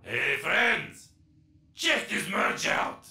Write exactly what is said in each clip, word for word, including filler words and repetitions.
Hey friends! Check this merge out!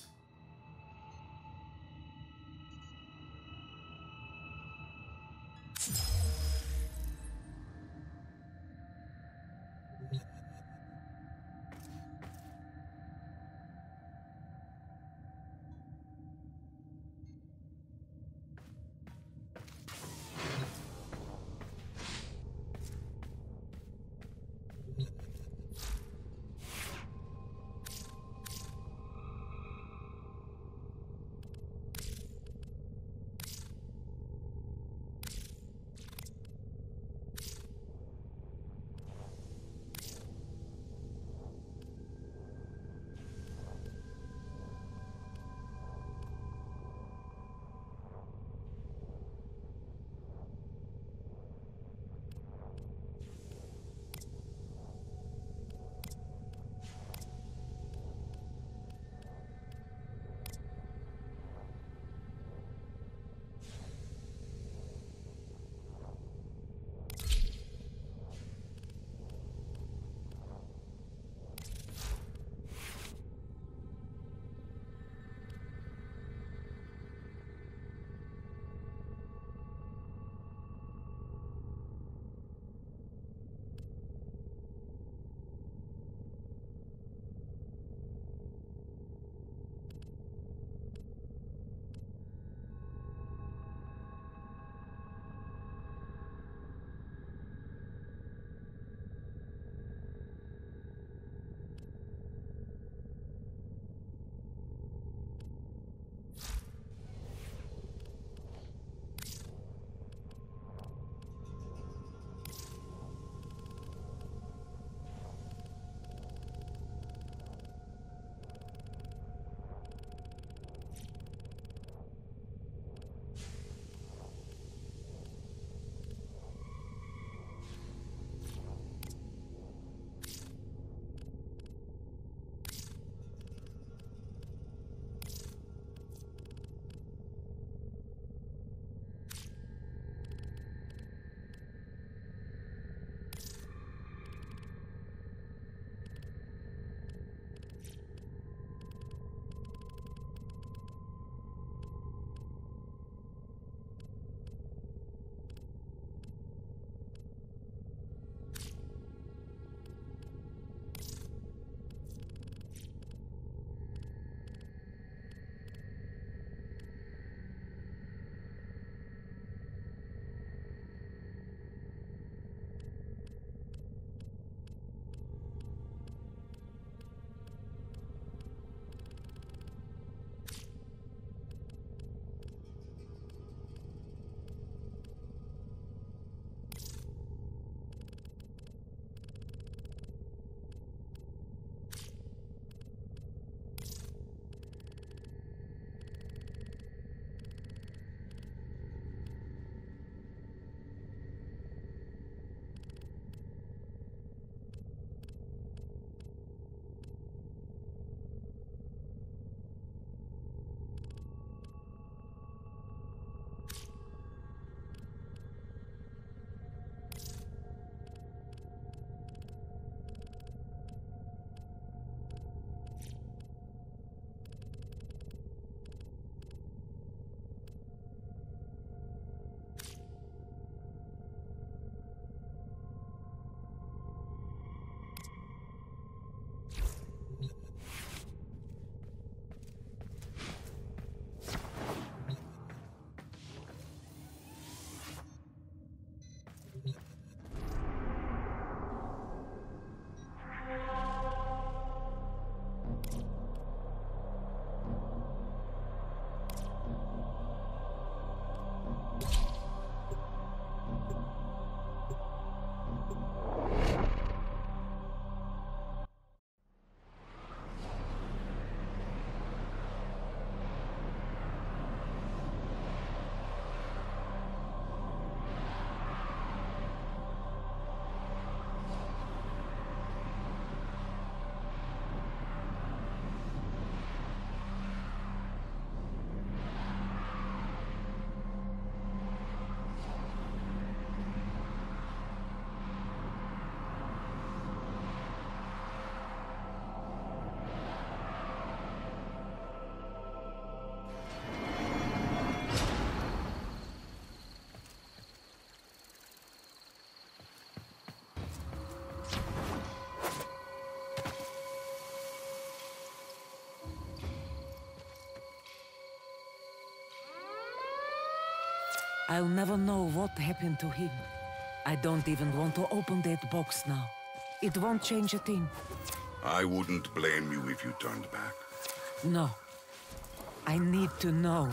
I'll never know what happened to him. I don't even want to open that box now. It won't change a thing. I wouldn't blame you if you turned back. No. I need to know.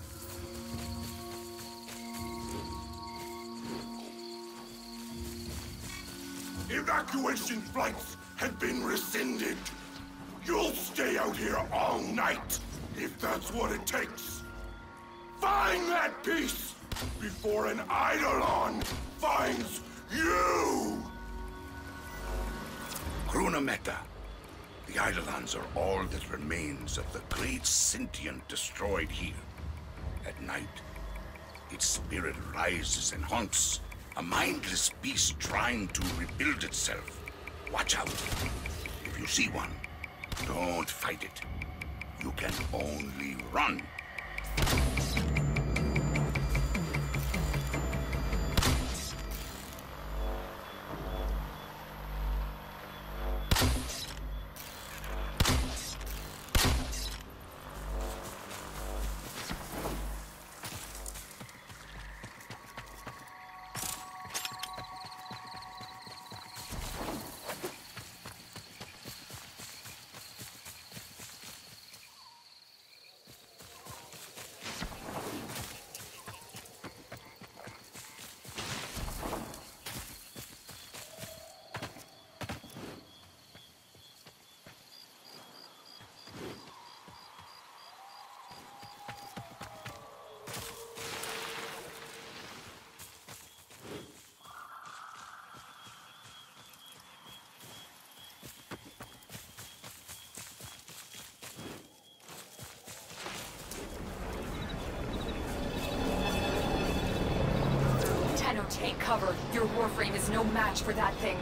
Evacuation flights have been rescinded. You'll stay out here all night, if that's what it takes. Find that piece before an Eidolon finds you! Grunameta. The Eidolons are all that remains of the great sentient destroyed here. At night, its spirit rises and haunts, a mindless beast trying to rebuild itself. Watch out. If you see one, don't fight it. You can only run. Take cover. Your Warframe is no match for that thing.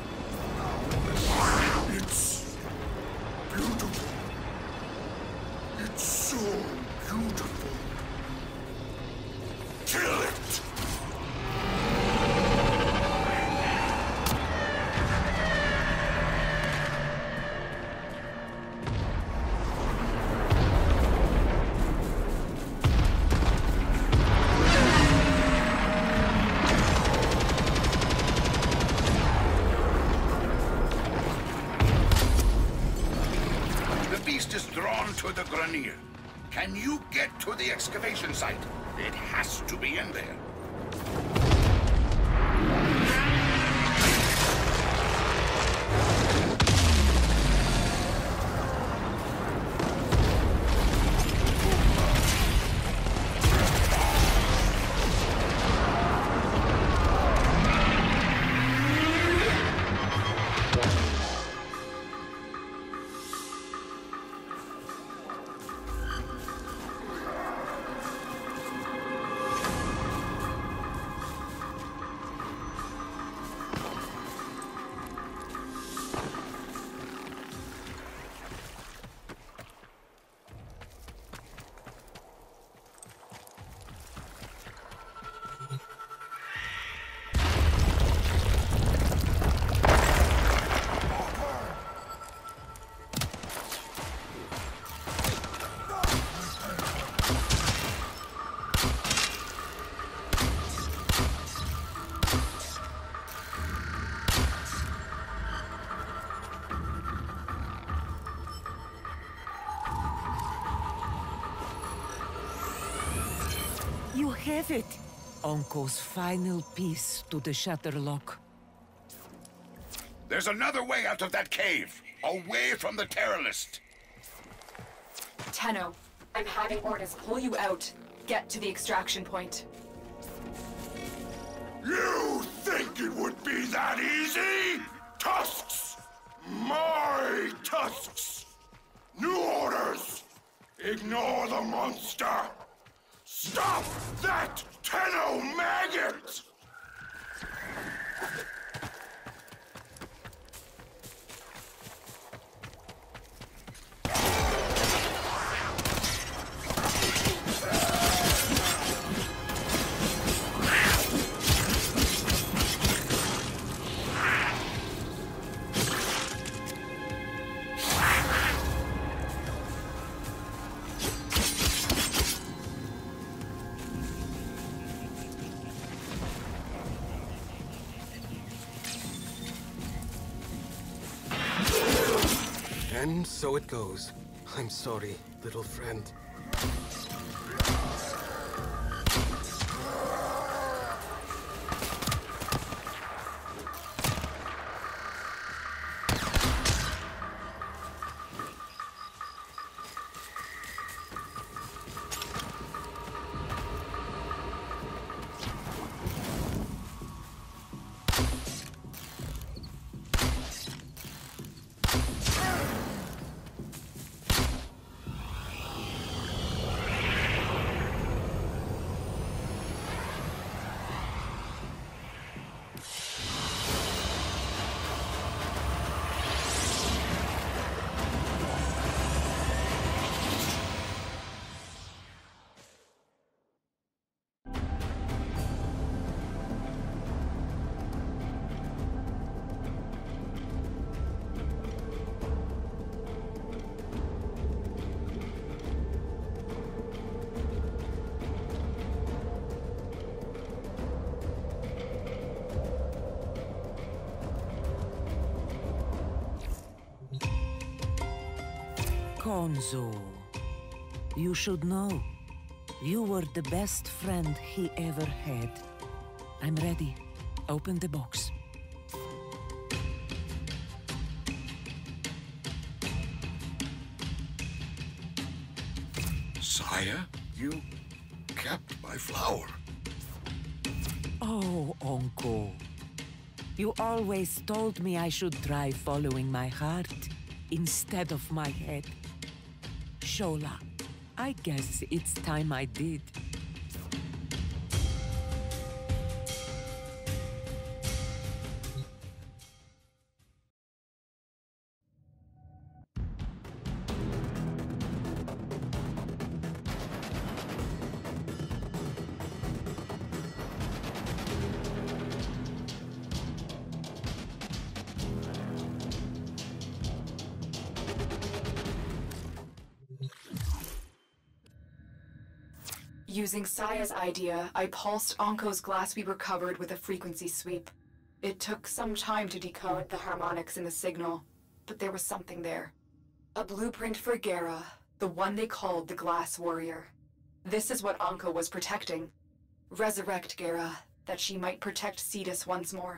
It's beautiful. It's so beautiful. Kill it! Is drawn to the Grineer. Can you get to the excavation site? It has to be in there. You have it! Onko's final piece to the shatter lock. There's another way out of that cave, away from the terror list. Tenno, I'm having Ordis pull you out. Get to the extraction point. You think it would be that easy? Tusks! My tusks! New orders! Ignore the monster! Stop that Tenno maggot! And so it goes. I'm sorry, little friend. Konzo, you should know. You were the best friend he ever had. I'm ready. Open the box. Sire, you kept my flower. Oh, Uncle. You always told me I should try following my heart instead of my head. Shola, I guess it's time I did. Using Saya's idea, I pulsed Anko's glass we recovered with a frequency sweep. It took some time to decode the harmonics in the signal, but there was something there. A blueprint for Gera, the one they called the Glass Warrior. This is what Anko was protecting. Resurrect Gera, that she might protect Cetus once more.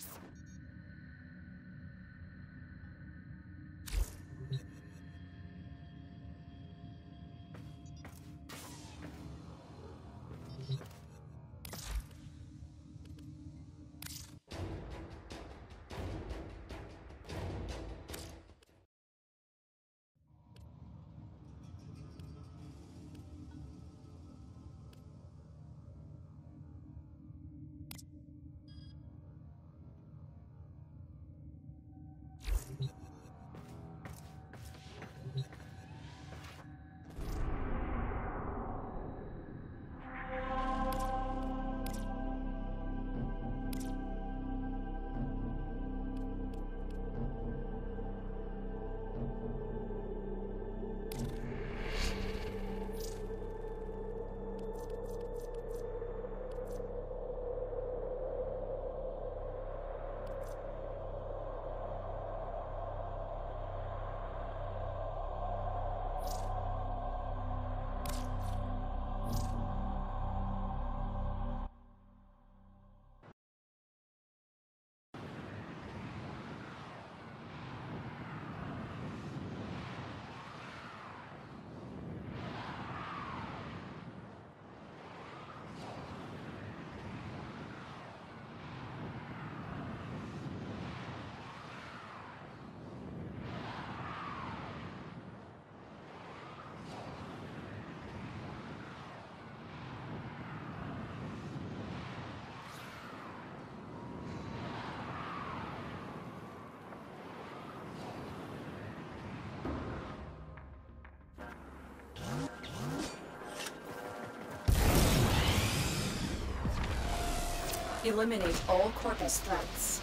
Eliminate all corpus threats.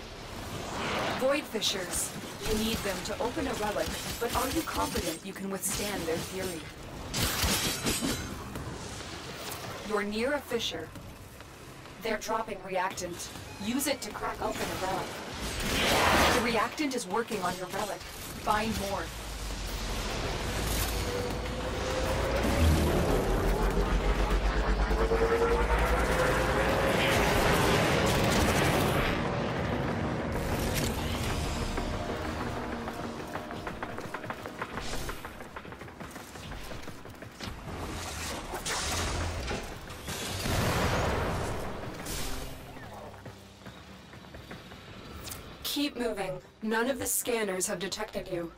Void Fissures. You need them to open a relic, but are you confident you can withstand their fury? You're near a fissure. They're dropping reactant. Use it to crack open a relic. The reactant is working on your relic. Find more. Keep moving. None of the scanners have detected you.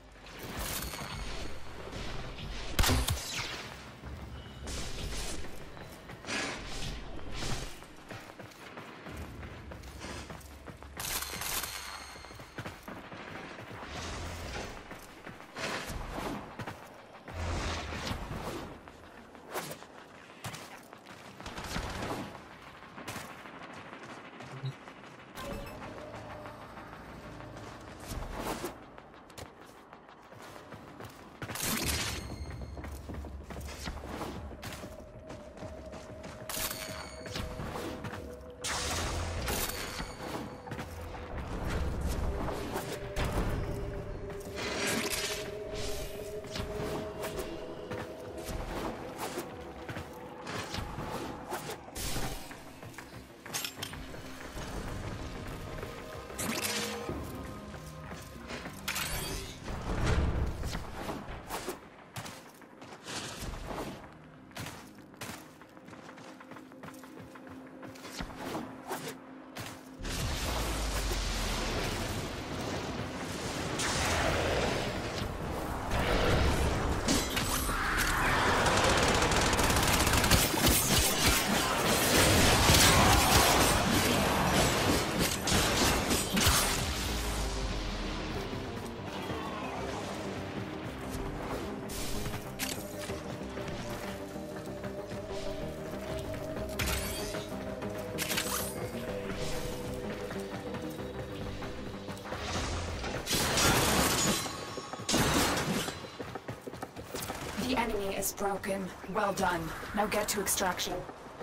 The enemy is broken. Well done. Now get to extraction.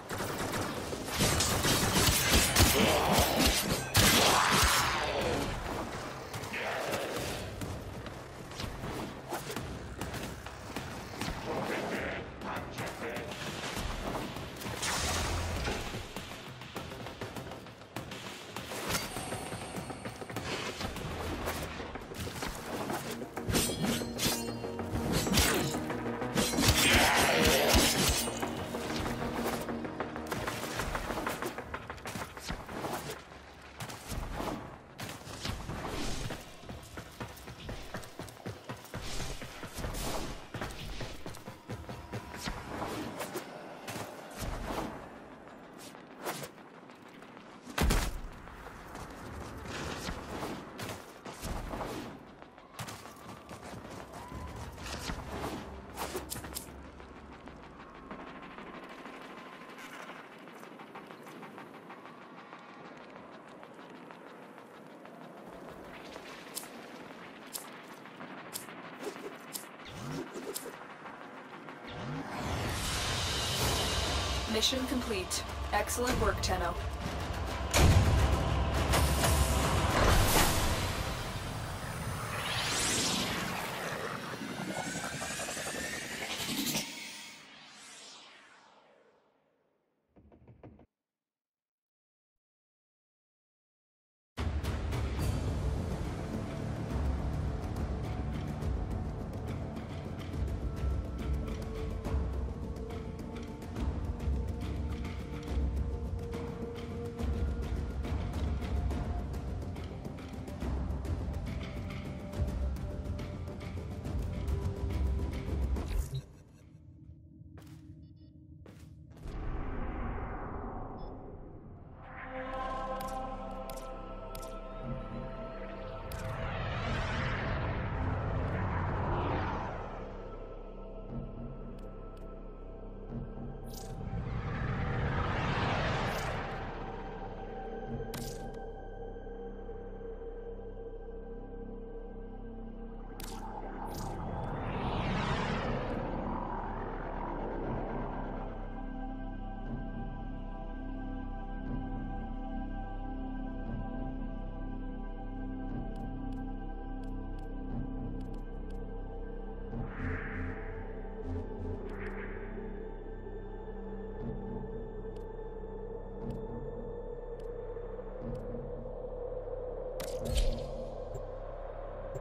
Mission complete. Excellent work, Tenno.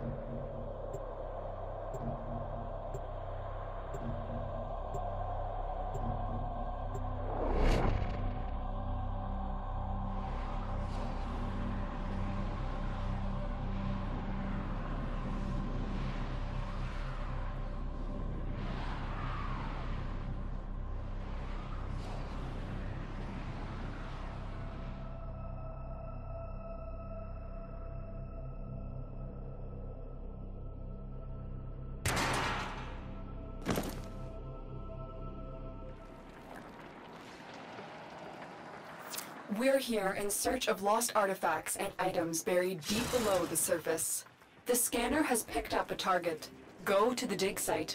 We're here in search of lost artifacts and items buried deep below the surface. The scanner has picked up a target. Go to the dig site.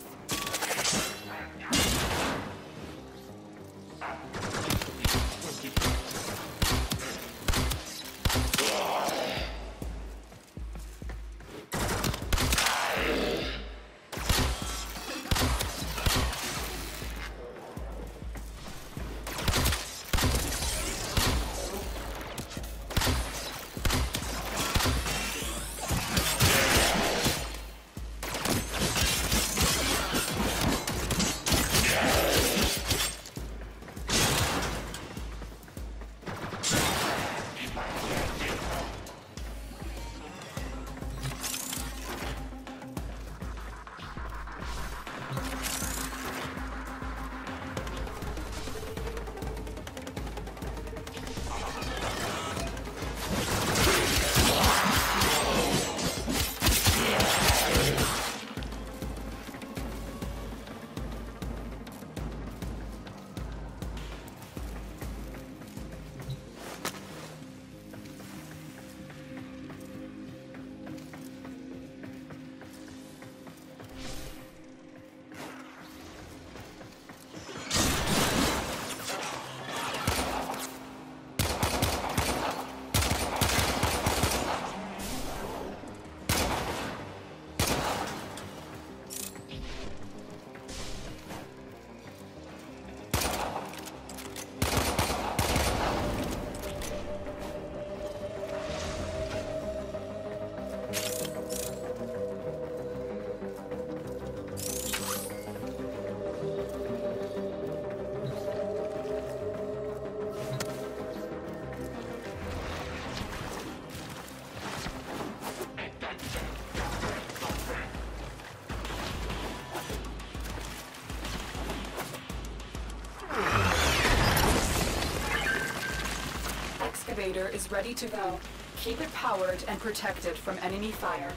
Is ready to go. Keep it powered and protected from enemy fire.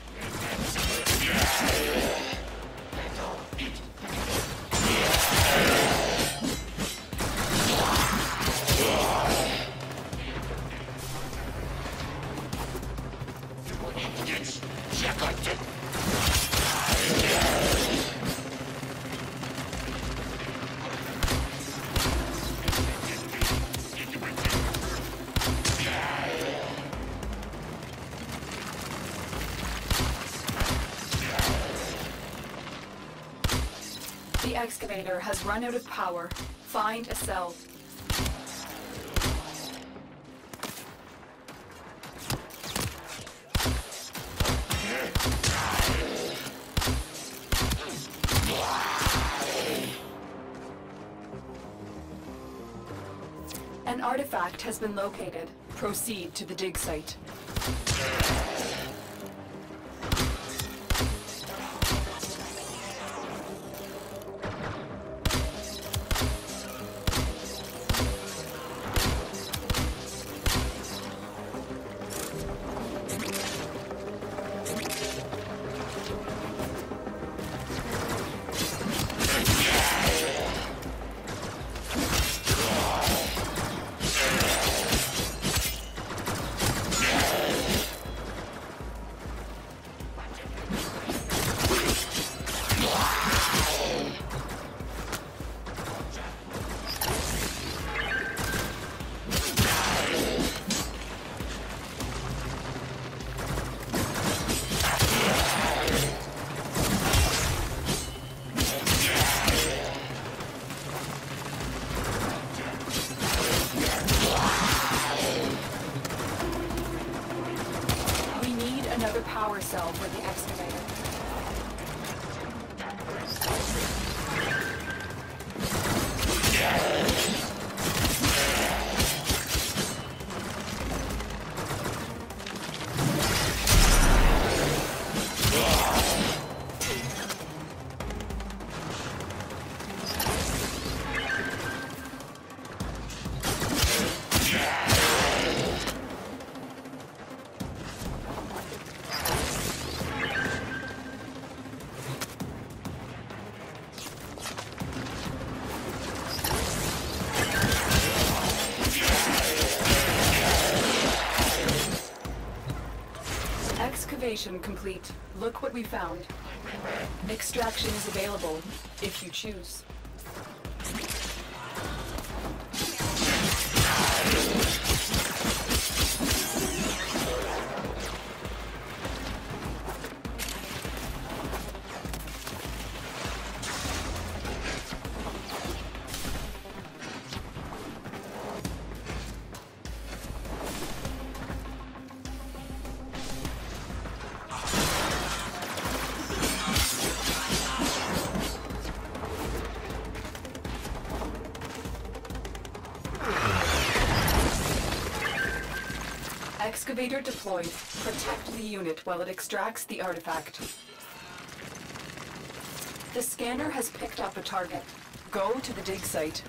The excavator has run out of power. Find a cell. An artifact has been located. Proceed to the dig site. Excavation complete. Look what we found. Extraction is available, if you choose. Excavator deployed. Protect the unit while it extracts the artifact. The scanner has picked up a target. Go to the dig site.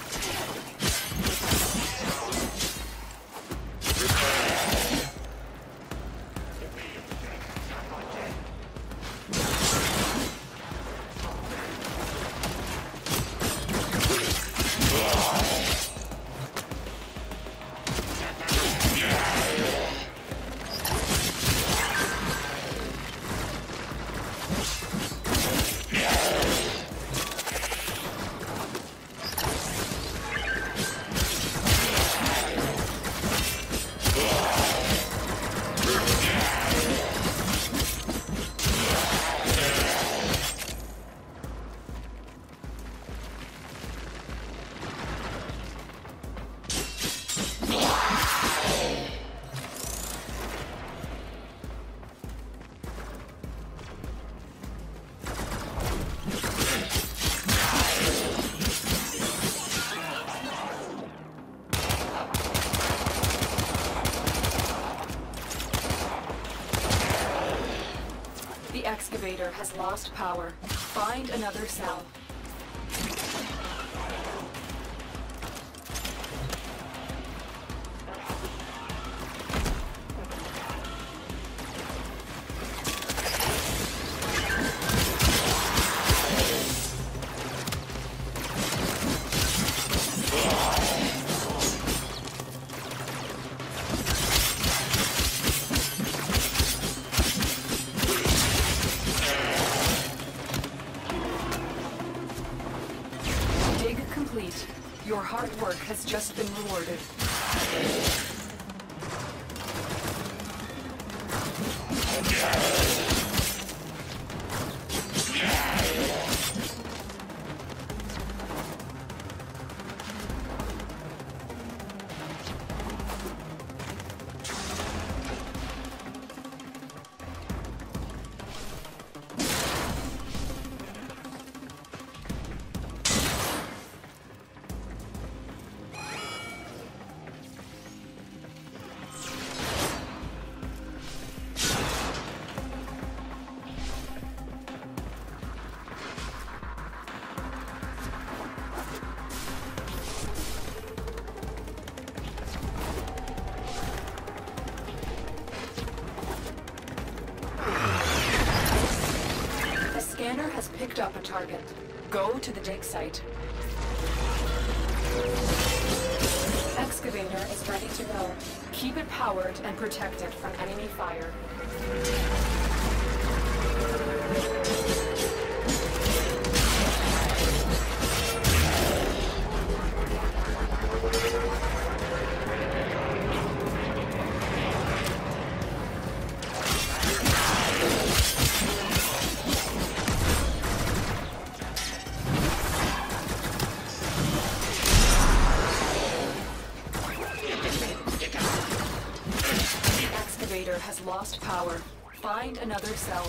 The excavator has lost power. Find another cell. Your hard work has just been rewarded. Has picked up a target. Go to the dig site. Excavator is ready to go. Keep it powered and protect it from enemy fire. Has lost power. Find another cell.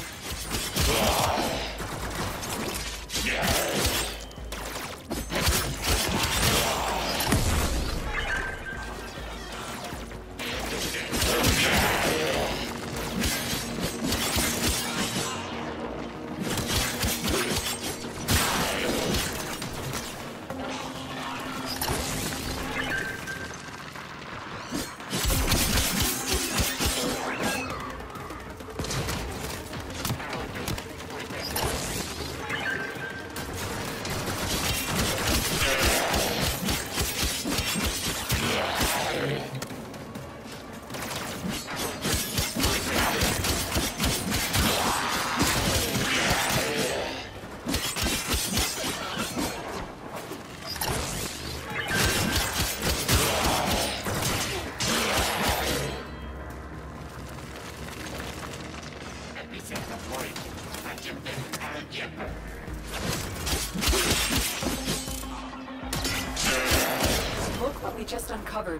Look what we just uncovered.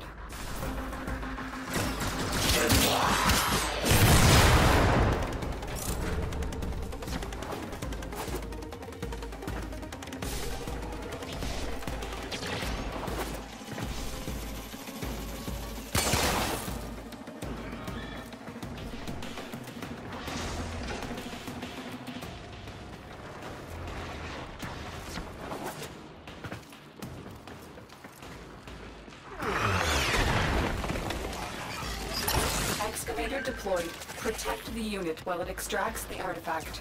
Excavator deployed. Protect the unit while it extracts the artifact.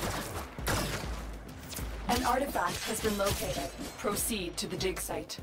An artifact has been located. Proceed to the dig site.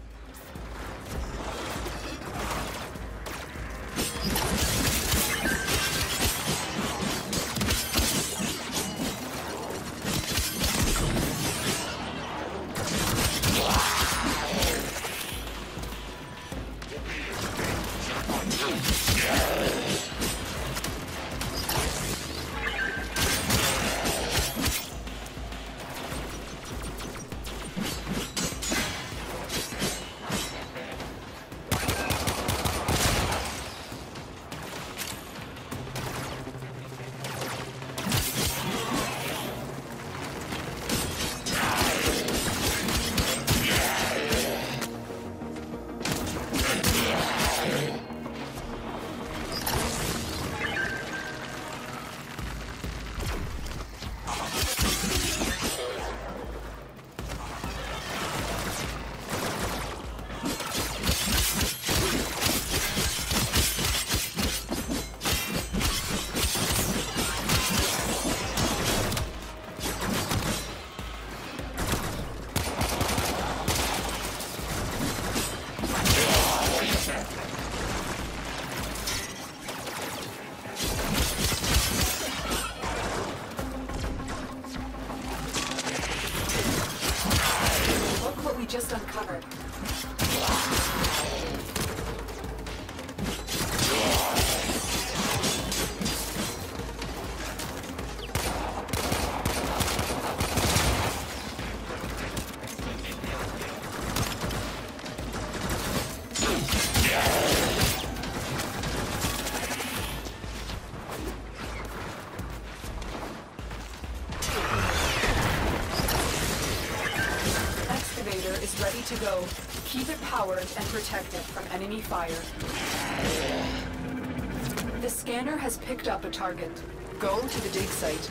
Just uncovered. Ready to go. Keep it powered and protect it from enemy fire. The scanner has picked up a target. Go to the dig site.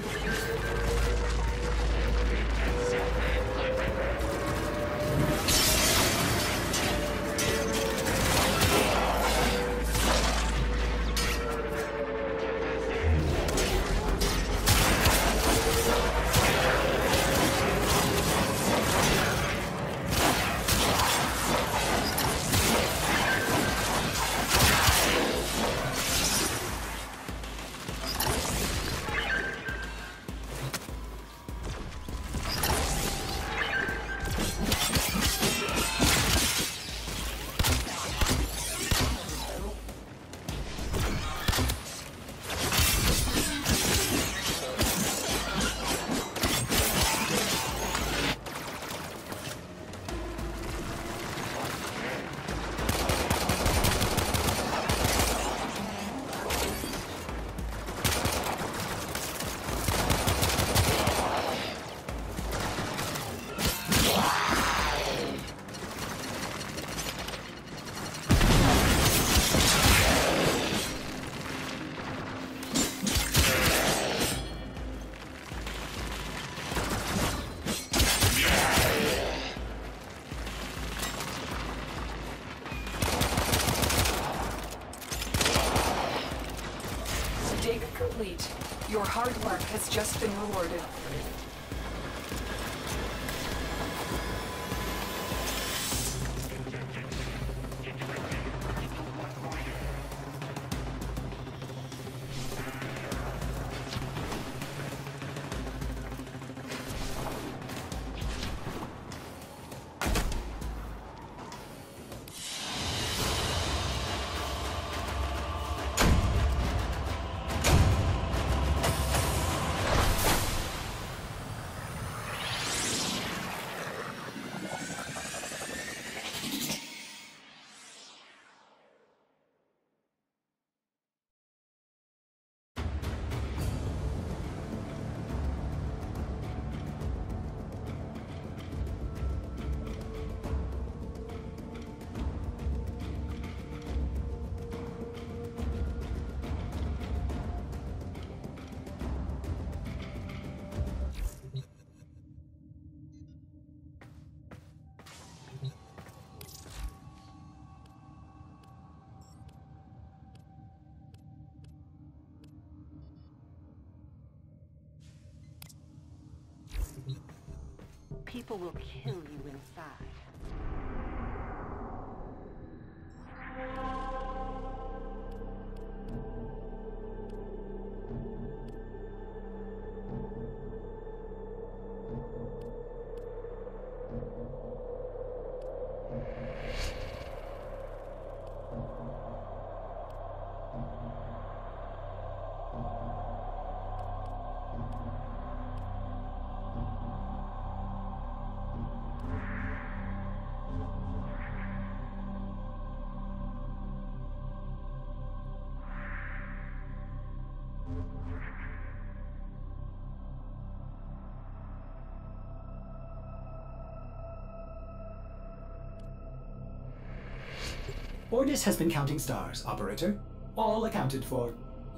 Complete. Your hard work has just been rewarded. people will kill you inside. Ordis has been counting stars, operator. All accounted for.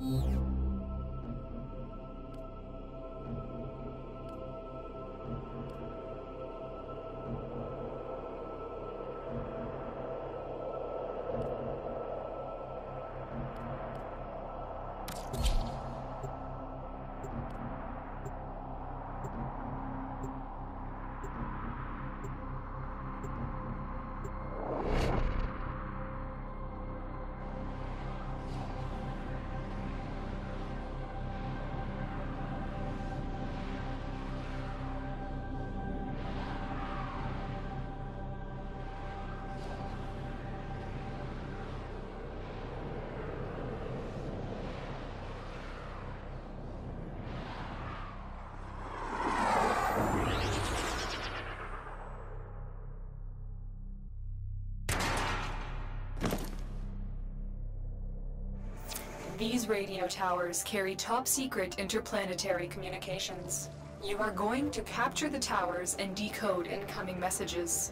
These radio towers carry top-secret interplanetary communications. You are going to capture the towers and decode incoming messages.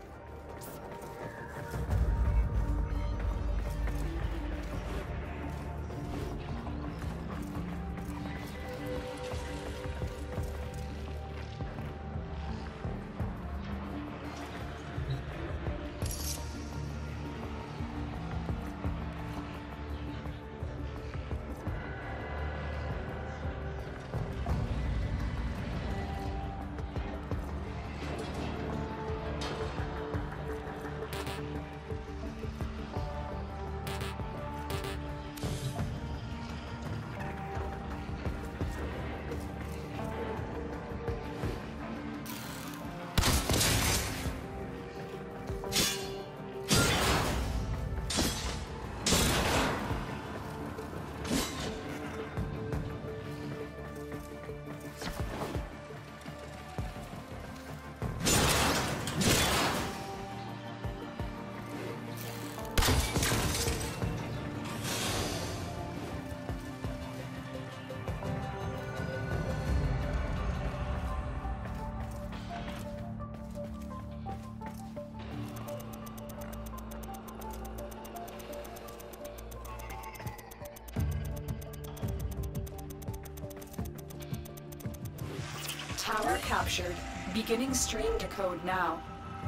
Tower captured. Beginning stream decode now.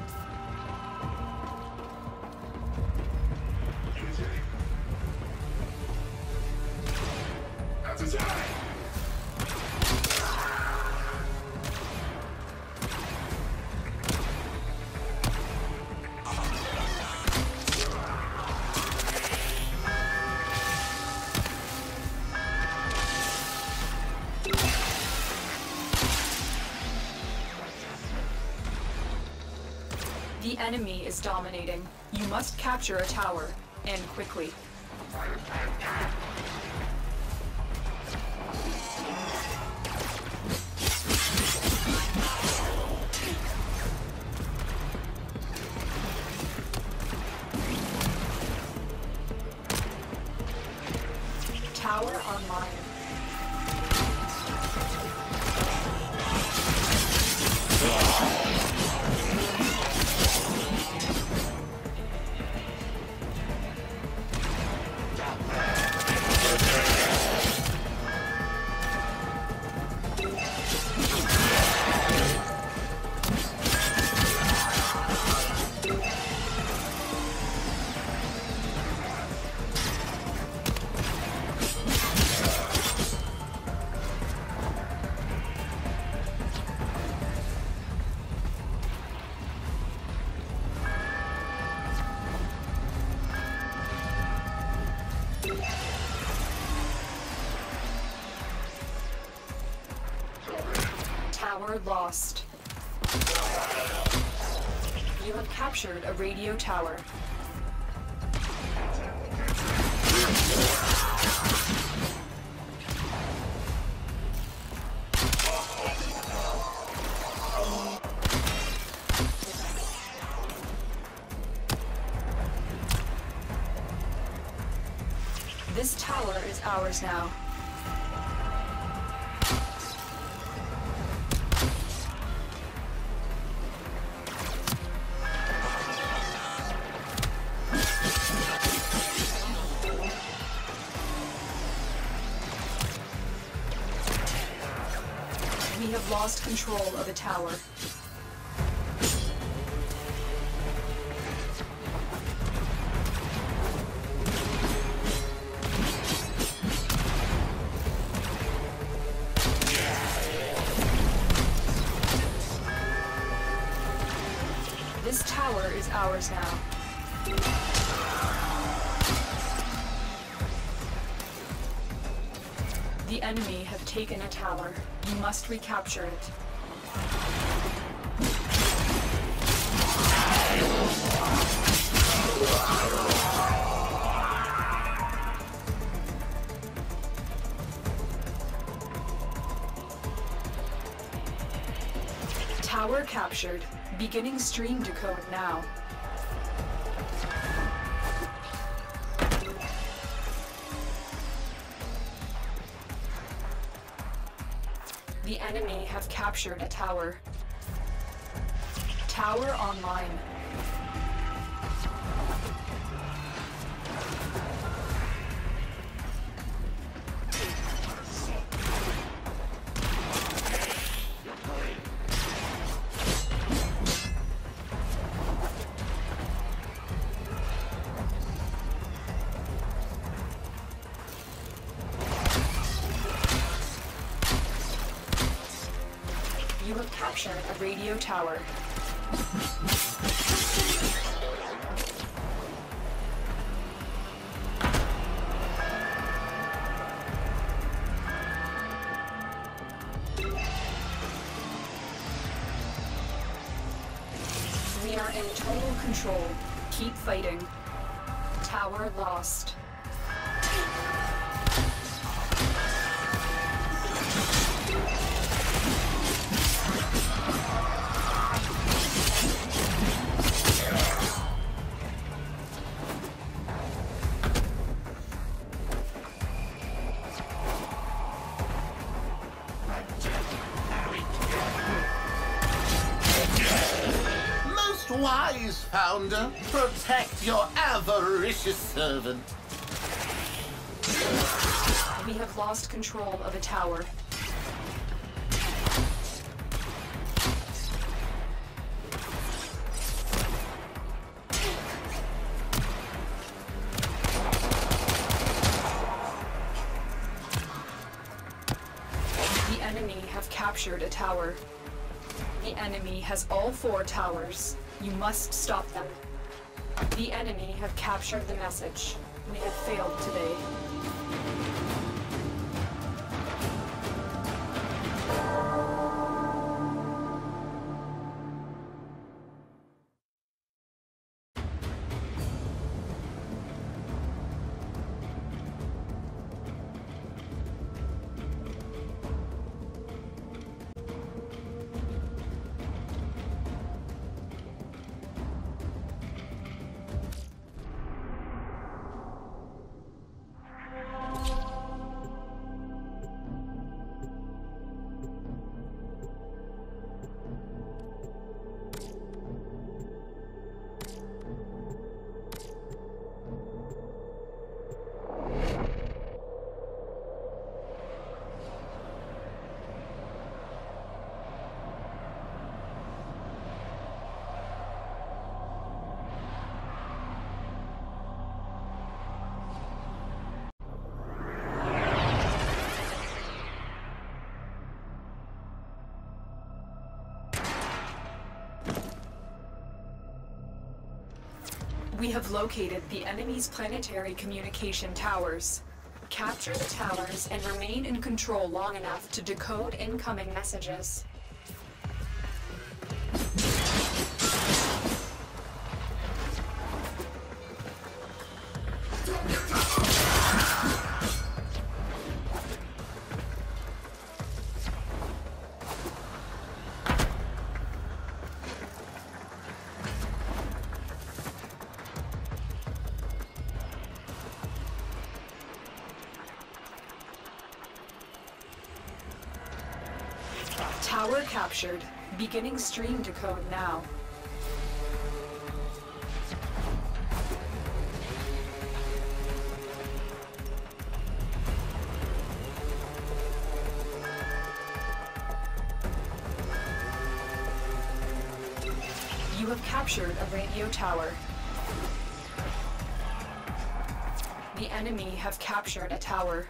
The enemy is dominating. You must capture a tower, and quickly. Tower online. Tower lost. You have captured a radio tower. This tower is ours now. We have lost control of a tower. This tower is ours now. The enemy have taken a tower. You must recapture it. Tower captured. Beginning stream decode now. The enemy have captured a tower. Tower online. You have captured a radio tower. We are in total control. Keep fighting. Tower lost. Wise founder, protect your avaricious servant. We have lost control of a tower. The enemy have captured a tower. The enemy has all four towers. You must stop them. The enemy have captured the message. We have failed today. We have located the enemy's planetary communication towers. Capture the towers and remain in control long enough to decode incoming messages. Tower captured. Beginning stream decode now. You have captured a radio tower. The enemy have captured a tower.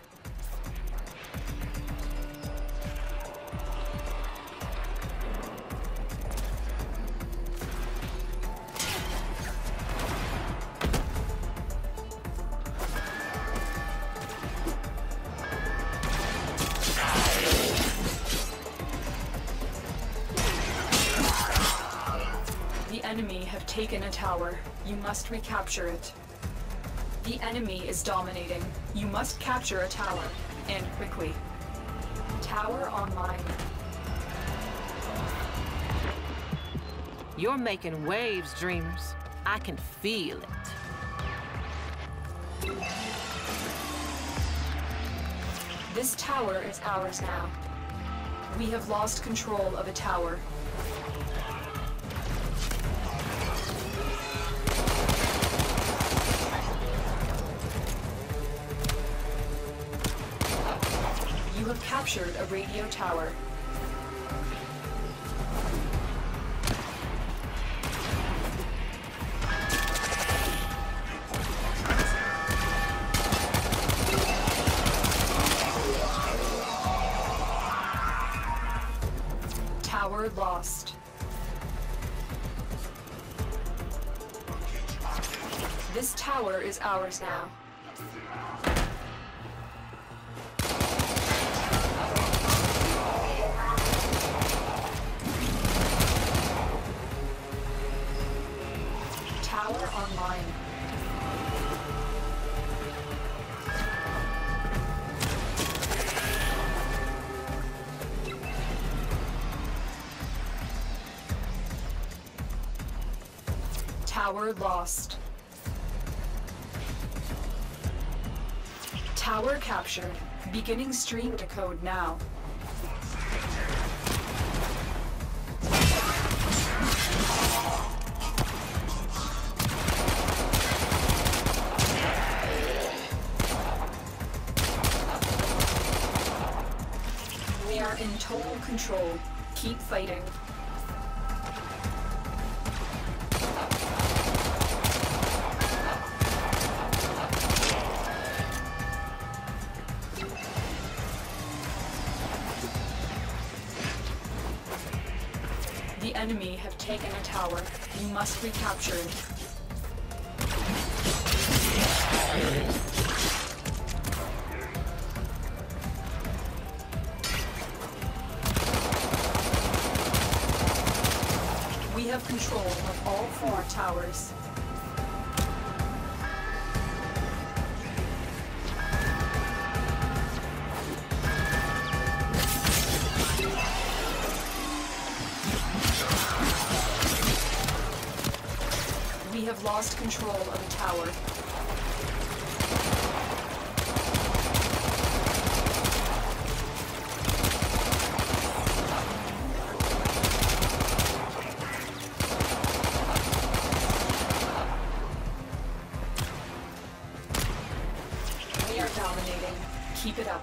Enemy have taken a tower. You must recapture it. The enemy is dominating. You must capture a tower, and quickly. Tower online. You're making waves, dreamers. I can feel it. This tower is ours now. We have lost control of a tower. You have captured a radio tower. Tower lost. This tower is ours now. Tower online. Tower lost. Tower captured. Beginning stream decode now. We are in total control. Keep fighting. The enemy have taken a tower. You must recapture it. We have control of all four towers. We have lost control of a tower. We are dominating. Keep it up.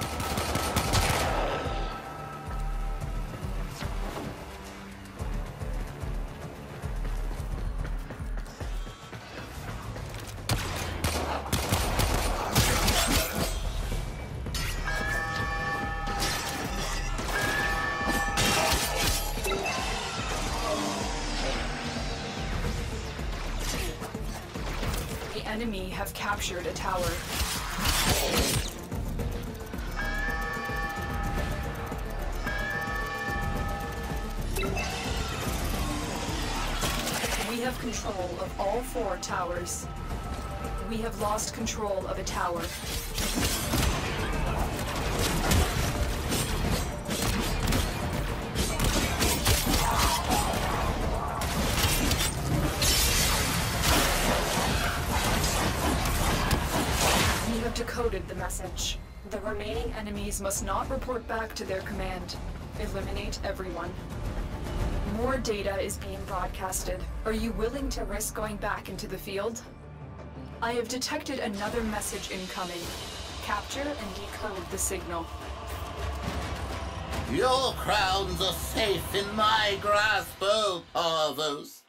The enemy have captured a tower. have control of all four towers. We have lost control of a tower. We have decoded the message. The remaining enemies must not report back to their command. Eliminate everyone. More data is being broadcasted. Are you willing to risk going back into the field? I have detected another message incoming. Capture and decode the signal. Your crowns are safe in my grasp, oh Parvos.